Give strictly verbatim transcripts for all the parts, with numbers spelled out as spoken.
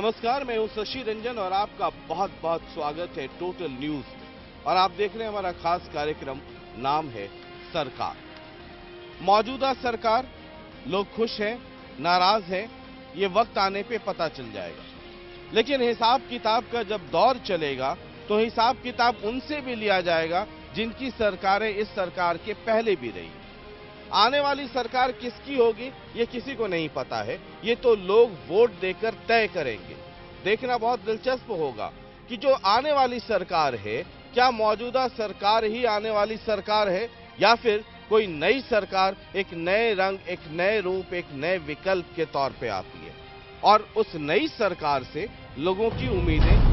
नमस्कार, मैं हूं शशि रंजन और आपका बहुत बहुत स्वागत है टोटल न्यूज। और आप देख रहे हैं हमारा खास कार्यक्रम, नाम है सरकार। मौजूदा सरकार, लोग खुश हैं, नाराज हैं, ये वक्त आने पे पता चल जाएगा। लेकिन हिसाब किताब का जब दौर चलेगा तो हिसाब किताब उनसे भी लिया जाएगा जिनकी सरकारें इस सरकार के पहले भी रही। आने वाली सरकार किसकी होगी ये किसी को नहीं पता है, ये तो लोग वोट देकर तय करेंगे। देखना बहुत दिलचस्प होगा कि जो आने वाली सरकार है, क्या मौजूदा सरकार ही आने वाली सरकार है या फिर कोई नई सरकार एक नए रंग, एक नए रूप, एक नए विकल्प के तौर पे आती है। और उस नई सरकार से लोगों की उम्मीदें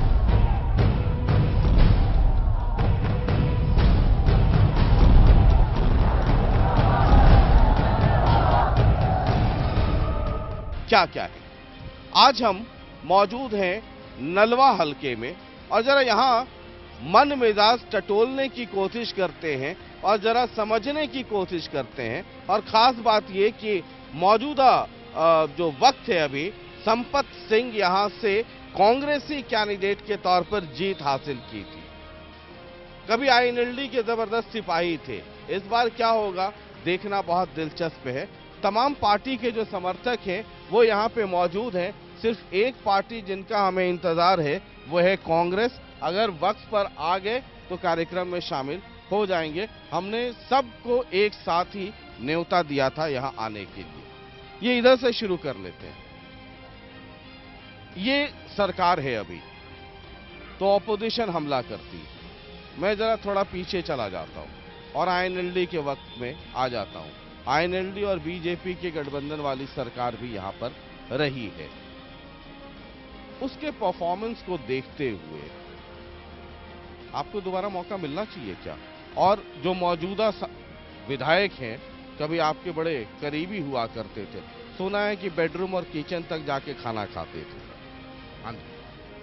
क्या क्या है। आज हम मौजूद हैं नलवा हलके में और जरा यहाँ मन मिजाज टटोलने की कोशिश करते हैं और जरा समझने की कोशिश करते हैं। और खास बात ये कि मौजूदा जो वक्त है, अभी संपत सिंह यहाँ से कांग्रेसी कैंडिडेट के तौर पर जीत हासिल की थी। कभी आईएनएलडी के जबरदस्त सिपाही थे। इस बार क्या होगा देखना बहुत दिलचस्प है। तमाम पार्टी के जो समर्थक हैं वो यहाँ पे मौजूद हैं। सिर्फ एक पार्टी जिनका हमें इंतजार है वो है कांग्रेस। अगर वक्त पर आ गए तो कार्यक्रम में शामिल हो जाएंगे। हमने सबको एक साथ ही न्योता दिया था यहाँ आने के लिए। ये इधर से शुरू कर लेते हैं। ये सरकार है अभी तो ऑपोजिशन हमला करती है। मैं जरा थोड़ा पीछे चला जाता हूँ और आईएनएलडी के वक्त में आ जाता हूँ। आईएनएलडी और बीजेपी के गठबंधन वाली सरकार भी यहां पर रही है। उसके परफॉर्मेंस को देखते हुए आपको दोबारा मौका मिलना चाहिए क्या? और जो मौजूदा विधायक हैं, कभी आपके बड़े करीबी हुआ करते थे, सुना है कि बेडरूम और किचन तक जाके खाना खाते थे। हाँ जी,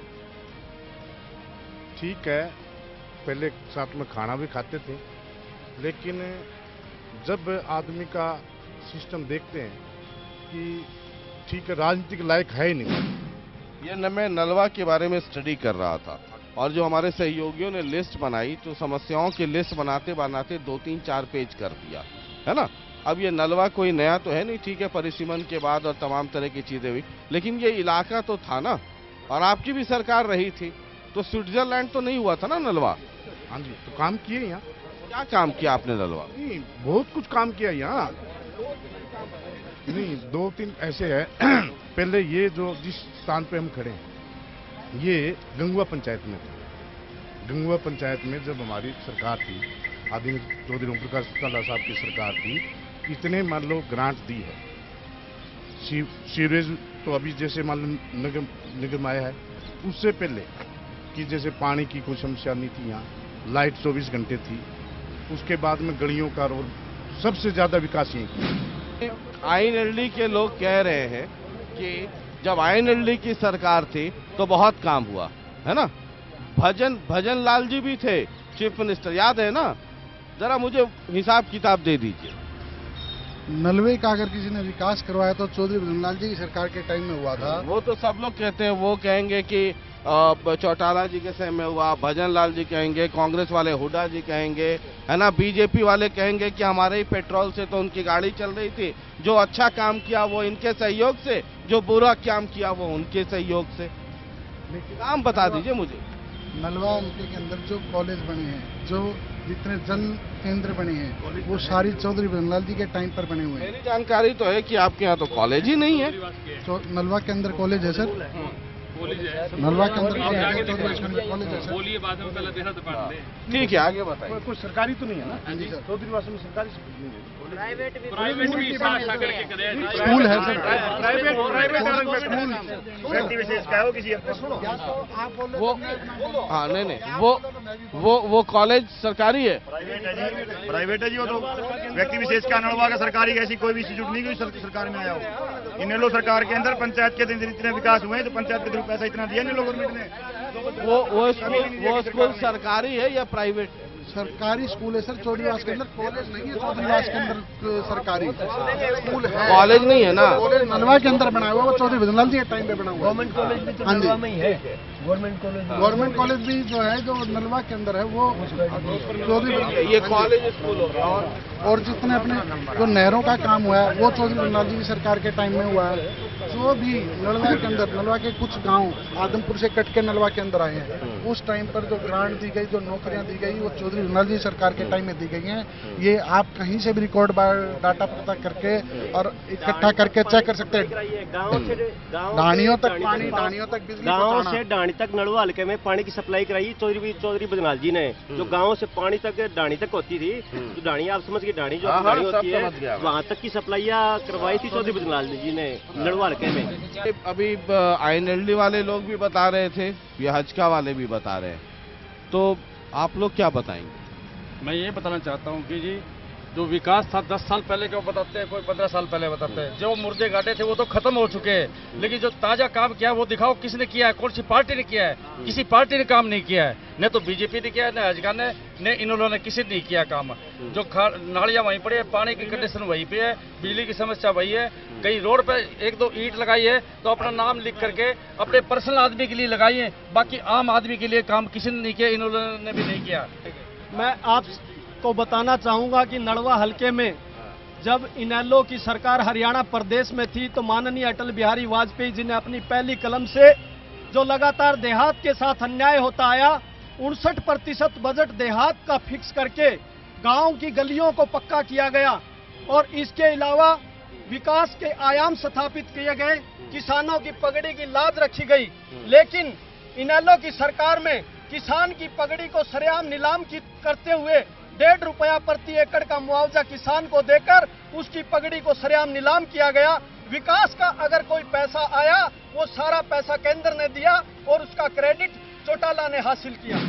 ठीक है, पहले साथ में खाना भी खाते थे, लेकिन जब आदमी का सिस्टम देखते हैं कि ठीक है, राजनीतिक लायक है ही नहीं। ये न मैं नलवा के बारे में स्टडी कर रहा था और जो हमारे सहयोगियों ने लिस्ट बनाई तो समस्याओं की लिस्ट बनाते बनाते दो तीन चार पेज कर दिया है ना। अब ये नलवा कोई नया तो है नहीं, ठीक है, परिसीमन के बाद और तमाम तरह की चीजें हुई, लेकिन ये इलाका तो था ना। और आपकी भी सरकार रही थी तो स्विट्जरलैंड तो नहीं हुआ था ना नलवा। हाँ जी, तो काम किए यहाँ। क्या काम किया आपने नलवा? नहीं, बहुत कुछ काम किया यहाँ। नहीं, दो तीन ऐसे है। पहले ये जो जिस स्थान पे हम खड़े हैं ये गंगुआ पंचायत में था। गंगुआ पंचायत में जब हमारी सरकार थी, आदरणीय चौधरी ओम प्रकाश चौटाला साहब की सरकार थी, इतने मान लो ग्रांट दी है। सीवरेज तो अभी जैसे मान लो निगम निगम आया है, उससे पहले कि जैसे पानी की कोई समस्या नहीं थी यहाँ, लाइट चौबीस घंटे थी। उसके बाद में गलियों का रोड, सबसे ज्यादा विकास यही। आईएनएलडी के लोग कह रहे हैं कि जब आईएनएलडी की सरकार थी तो बहुत काम हुआ है ना। भजन भजन लाल जी भी थे चीफ मिनिस्टर, याद है ना? जरा मुझे हिसाब किताब दे दीजिए। नलवे का अगर किसी ने विकास करवाया तो चौधरी भजन लाल जी की सरकार के टाइम में हुआ था। वो तो सब लोग कहते हैं, वो कहेंगे कि चौटाला जी के समय में हुआ, भजन लाल जी कहेंगे, कांग्रेस वाले हुड्डा जी कहेंगे, है ना, बीजेपी वाले कहेंगे कि हमारे ही पेट्रोल से तो उनकी गाड़ी चल रही थी। जो अच्छा काम किया वो इनके सहयोग से, जो बुरा काम किया वो उनके सहयोग से। नाम बता दीजिए मुझे। नलवा हल्के के अंदर जो कॉलेज बने हैं, जो जितने जन केंद्र बने हैं, वो सारी चौधरी भजन लाल जी के टाइम पर बने हुए हैं। मेरी जानकारी तो है कि आपके यहाँ तो कॉलेज ही नहीं है। तो नलवा के अंदर कॉलेज है सर, नलवा के अंदर कॉलेज है। बोलिए, बाद में पहले देखा तो बात ले। ठीक है, आगे बताइए। कोई सरकारी तो नहीं है ना? हाँ जी सर, चौधरी वास में सरकारी नहीं है। प्राइवेट भी प्राइवेट भी साथ करके करें। स्कूल है सर, प्राइवेट प्राइवेट व्यक्ति विशेष का हो किसी वो हाँ नहीं नहीं वो वो वो कॉलेज सरकारी है। प्राइवेट है जी, प्राइवेट है जी। वो तो व्यक्ति विशेष का नलवा का सरकारी ऐसी कोई भी इंस्टीट्यूट नहीं कोई सरकार में आया हो। इन लोग सरकार के अंदर पंचायत के दिन इतने विकास हुए हैं तो पंचायत के थ्रू पैसा इतना दिया इन लोग गवर्नमेंट ने। वो वो स्कूल वो स्कूल सरकारी है या प्राइवेट? सरकारी स्कूल है सर चौधरीवास के अंदर, कॉलेज नहीं है चौधरीवास के अंदर सरकारी स्कूल है। कॉलेज नहीं है ना, कॉलेज नलवा के अंदर बना हुआ, वो चौधरी भजनलाल जी के टाइम पे बना हुआ। गवर्नमेंट कॉलेज भी तो नलवा में ही है। गवर्नमेंट कॉलेज गवर्नमेंट कॉलेज भी जो है जो नलवा के अंदर है वो चौधरी, ये कॉलेज स्कूल हो गया। और और जितने अपने जो नहरों का काम हुआ है वो चौधरी भजनलाल जी की सरकार के टाइम में हुआ है। जो भी नलवा के अंदर, नलवा के कुछ गांव आदमपुर से कट के नलवा के अंदर आए हैं, उस टाइम पर जो ग्रांट दी गई, जो नौकरियां दी गई, वो चौधरी भजनलाल जी सरकार के टाइम में दी गई हैं। ये आप कहीं से भी रिकॉर्ड डाटा पता करके और इकट्ठा करके चेक कर सकते हैं। ढाणियों तक पानी, ढाणियों तक बिजली, गांव से ढाणी तक नलवा हल्के में पानी की सप्लाई कराई चौधरी चौधरी भजनलाल जी ने। जो गांव से पानी तक ढाणी तक होती थी, जो ढाणी आप समझ गए, ढाणी जो ढाणी होती है वहाँ तक की सप्लाइयाँ करवाई थी चौधरी भजनलाल जी ने नलवा हल्के में। अभी आई एन एल डी वाले लोग भी बता रहे थे, ये हजका वाले भी बता रहे हैं, तो आप लोग क्या बताएंगे? मैं ये बताना चाहता हूँ कि जी जो विकास था दस साल पहले क्यों बताते हैं, कोई पंद्रह साल पहले बताते हैं। जो मुर्दे गाटे थे वो तो खत्म हो चुके हैं, लेकिन जो ताजा काम किया वो दिखाओ किसने किया है, कौन सी पार्टी ने किया है। किसी पार्टी ने काम नहीं किया है, न तो बीजेपी ने किया है, न हजका ने, न इन्होंने किसी ने नहीं किया काम। जो नालियां वहीं पड़ी है, पानी की कंडीशन वहीं पे है, बिजली की समस्या वही है। कहीं रोड पे एक दो ईंट लगाई है तो अपना नाम लिख करके अपने पर्सनल आदमी के लिए लगाई है, बाकी आम आदमी के लिए काम किसी ने नहीं किया, इन्होंने भी नहीं किया। मैं आपको बताना चाहूंगा कि नलवा हलके में जब इनेलो की सरकार हरियाणा प्रदेश में थी तो माननीय अटल बिहारी वाजपेयी जी ने अपनी पहली कलम से जो लगातार देहात के साथ अन्याय होता आया, उनसठ प्रतिशत बजट देहात का फिक्स करके गांव की गलियों को पक्का किया गया और इसके अलावा विकास के आयाम स्थापित किए गए, किसानों की पगड़ी की लाज रखी गई। लेकिन इनेलो की सरकार में किसान की पगड़ी को सरेआम नीलाम की करते हुए डेढ़ रुपया प्रति एकड़ का मुआवजा किसान को देकर उसकी पगड़ी को सरेआम नीलाम किया गया। विकास का अगर कोई पैसा आया वो सारा पैसा केंद्र ने दिया और उसका क्रेडिट चौटाला ने हासिल किया।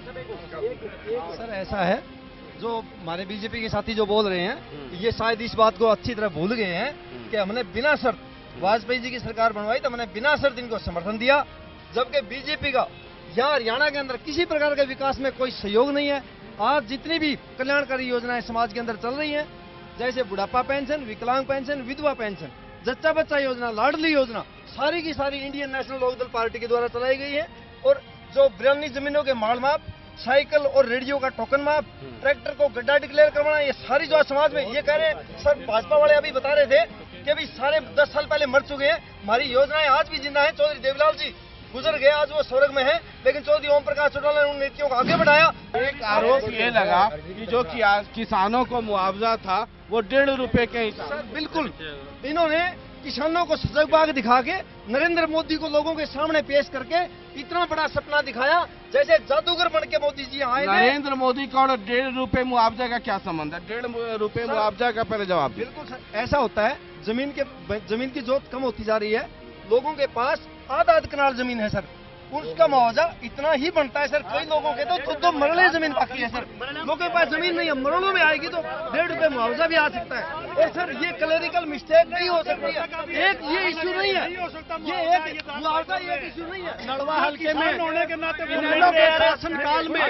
सर ऐसा है, जो हमारे बीजेपी के साथी जो बोल रहे हैं, ये शायद इस बात को अच्छी तरह भूल गए हैं कि हमने बिना शर्त वाजपेयी जी की सरकार बनवाई तो हमने बिना शर्त इनको समर्थन दिया, जबकि बीजेपी का यहाँ हरियाणा के अंदर किसी प्रकार के विकास में कोई सहयोग नहीं है। आज जितनी भी कल्याणकारी योजनाएं समाज के अंदर चल रही हैं, जैसे बुढ़ापा पेंशन, विकलांग पेंशन, विधवा पेंशन, जच्चा बच्चा योजना, लाडली योजना, सारी की सारी इंडियन नेशनल लोकदल पार्टी के द्वारा चलाई गई है। और जो बिरानी जमीनों के माल माप, साइकिल और रेडियो का टोकन माप, ट्रैक्टर को गड्ढा डिक्लेयर करवाना, ये सारी जो समाज में ये कह रहे हैं। सर भाजपा वाले अभी बता रहे थे कि अभी सारे दस साल पहले मर चुके हैं, हमारी योजनाएं आज भी जिंदा है। चौधरी देवलाल जी गुजर गए, आज वो स्वर्ग में है, लेकिन चौधरी ओम प्रकाश चौटाला ने उन नीतियों को आगे बढ़ाया। एक आरोप ये लगा कि जो कि किसानों को मुआवजा था वो डेढ़ रुपए के हिसाब। सर बिल्कुल, इन्होंने किसानों को सजग बाग दिखा के नरेंद्र मोदी को लोगों के सामने पेश करके इतना बड़ा सपना दिखाया जैसे जादूगर बन के मोदी जी आए। नरेंद्र मोदी का और डेढ़ रुपए मुआवजा का क्या संबंध है? डेढ़ रुपए मुआवजा का पहले जवाब। बिल्कुल सर, ऐसा होता है, जमीन के जमीन की जोत कम होती जा रही है, लोगों के पास आधा आध कनाल जमीन है सर, उसका मुआवजा इतना ही बनता है सर। कई लोगों के तो खुद तो मरले जमीन बाकी है सर, लोगों के पास जमीन नहीं है, मरलों में आएगी तो डेढ़ रुपए मुआवजा भी आ सकता है। और सर ये क्लरिकल मिस्टेक नहीं हो सकती है, एक ये इश्यू नहीं है, ये एक मुआवजा ये इश्यू नहीं है। नलवा हल्के में इनेलो के शासन काल में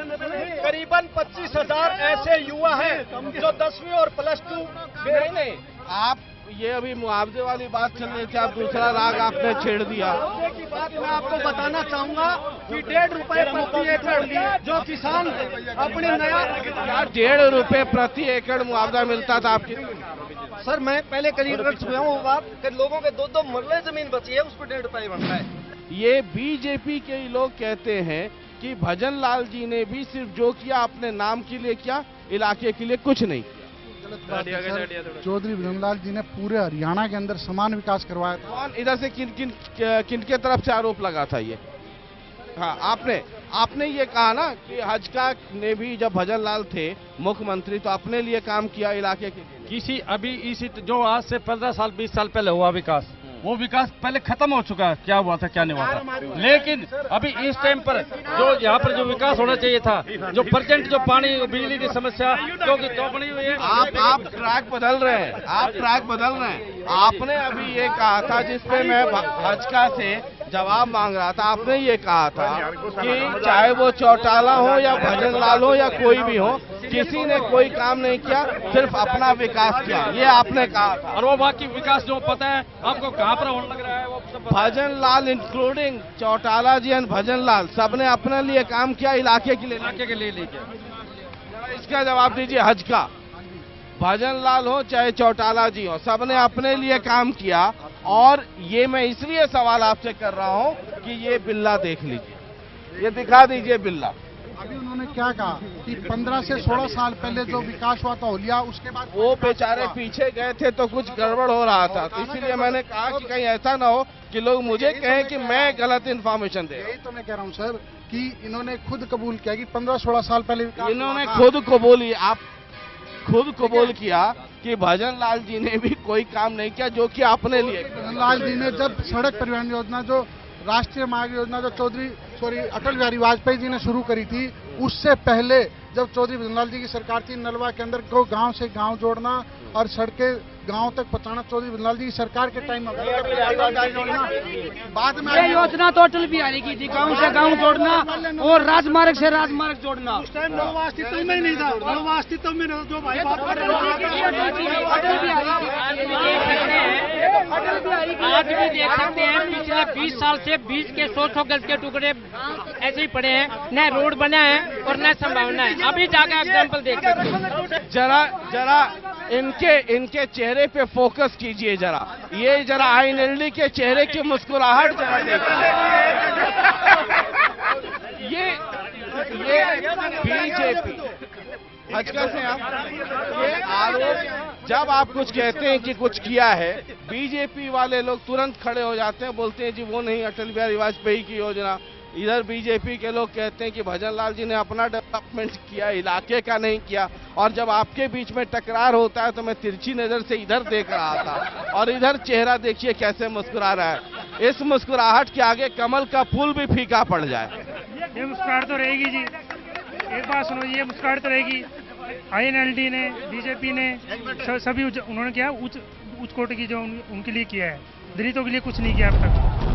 करीबन पच्चीस हजार ऐसे युवा हैं जो दसवीं और प्लस टू नहीं नहीं आप ये अभी मुआवजे वाली बात चल रही थी, आप दूसरा राग आपने छेड़ दिया। मुआवजे की बात मैं आपको बताना चाहूंगा कि डेढ़ रुपए प्रति एकड़ जो किसान अपनी नया डेढ़ रुपए प्रति एकड़ मुआवजा मिलता था आपकी। सर मैं पहले करीब रख चुका हूँ बात कि लोगों के दो दो मरले जमीन बची है, उस पर डेढ़ रुपए बनता है। ये बीजेपी के लोग कहते हैं कि भजन लाल जी ने भी सिर्फ जो किया अपने नाम के लिए किया, इलाके के लिए कुछ नहीं किया। चौधरी भजनलाल जी ने पूरे हरियाणा के अंदर समान विकास करवाया था। कौन इधर से किन किन किन के तरफ से आरोप लगा था ये? हाँ आपने आपने ये कहा ना कि हजका ने भी जब भजन लाल थे मुख्यमंत्री तो अपने लिए काम किया इलाके के लिए। किसी अभी इसी जो आज से पंद्रह साल बीस साल पहले हुआ विकास, वो विकास पहले खत्म हो चुका है, क्या हुआ था क्या नहीं हुआ था। लेकिन अभी इस टाइम पर जो यहाँ पर जो विकास होना चाहिए था, जो प्रेजेंट जो पानी बिजली की समस्या क्योंकि तो बनी हुई है। आप आप ट्रैक बदल रहे हैं, आप ट्रैक बदल रहे हैं। आपने अभी ये कहा था जिसपे मैं हजका से जवाब मांग रहा था। आपने ये कहा था कि चाहे वो चौटाला हो या भजन लाल हो या कोई भी हो, किसी ने कोई काम नहीं किया, सिर्फ अपना विकास किया, ये आपने कहा था। और वो बाकी विकास जो पता है आपको कहाँ पर होने लग रहा है वो सब भजन लाल इंक्लूडिंग चौटाला जी एंड भजन लाल सबने अपने लिए काम किया, इलाके के लिए इलाके के लिए लेके। इसका जवाब दीजिए। हज का भजन लाल हो चाहे चौटाला जी हो, सबने अपने लिए काम किया। और ये मैं इसलिए सवाल आपसे कर रहा हूं कि ये बिल्ला देख लीजिए, ये दिखा दीजिए बिल्ला। अभी उन्होंने क्या कहा कि पंद्रह से सोलह साल पहले जो विकास हुआ था होलिया, उसके बाद वो बेचारे पीछे गए थे तो कुछ गड़बड़ हो रहा था, तो इसीलिए मैंने कहा कि कहीं ऐसा ना हो कि लोग मुझे कहें कि मैं गलत इन्फॉर्मेशन दे। यही तो मैं कह रहा हूँ सर कि इन्होंने खुद कबूल किया कि पंद्रह सोलह साल पहले इन्होंने खुद कबूल आप खुद कबूल किया कि भजन लाल जी ने भी कोई काम नहीं किया जो कि आपने लिए। भजन लाल जी ने जब सड़क परिवहन योजना, जो राष्ट्रीय मार्ग योजना जो चौधरी सॉरी अटल बिहारी वाजपेयी जी ने शुरू करी थी, उससे पहले जब चौधरी भजन लाल जी की सरकार थी, नलवा के अंदर को गांव से गांव जोड़ना और सड़कें गांव तक पहुंचाना चौधरी भजन लाल जी की सरकार के टाइम में। बाद में ये योजना तो अटल बिहारी की थी, गांव से गांव जोड़ना और राजमार्ग से राजमार्ग जोड़ना। उस टाइम नलवा अस्तित्व में ही नहीं था, नलवा अस्तित्व में जो भाई बात कर रहे आज भी देख सकते हैं पिछले बीस साल से बीस के सौ सौ गज के टुकड़े ऐसे ही पड़े हैं, न रोड बना है और न संभावना है। अभी जाकर एग्जाम्पल देख सकते हैं। जरा जरा इनके इनके चेहरे पे फोकस कीजिए जरा, ये जरा आईएनएलडी के चेहरे की मुस्कुराहट जरा देखिए। ये ये बीजेपी हजका से आप ये आरोप, जब आप कुछ कहते हैं कि कुछ किया है, बीजेपी वाले लोग तुरंत खड़े हो जाते हैं, बोलते हैं जी वो नहीं अटल बिहारी वाजपेयी की योजना। इधर बीजेपी के लोग कहते हैं कि भजन लाल जी ने अपना डेवलपमेंट किया, इलाके का नहीं किया। और जब आपके बीच में टकरार होता है तो मैं तिरछी नजर से इधर देख रहा था और इधर चेहरा देखिए कैसे मुस्कुरा रहा है। इस मुस्कुराहट के आगे कमल का फूल भी फीका पड़ जाए। ये मुस्कुराहट तो रहेगी जी, एक बात सुनो, ये मुस्कुराहट तो रहेगी। आईएनएलडी ने, बीजेपी ने, सभी उन्होंने क्या उच्च उच्च कोटि की जो उन, उनके लिए किया है, दलितों के लिए कुछ नहीं किया अब तक।